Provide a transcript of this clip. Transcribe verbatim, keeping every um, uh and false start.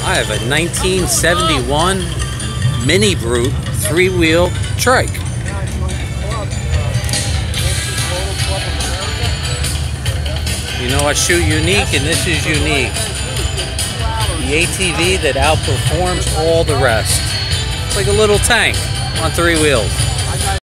I have a nineteen seventy-one Mini Brute three-wheel trike. You know, I shoot unique, and this is unique. The A T V that outperforms all the rest. It's like a little tank on three wheels.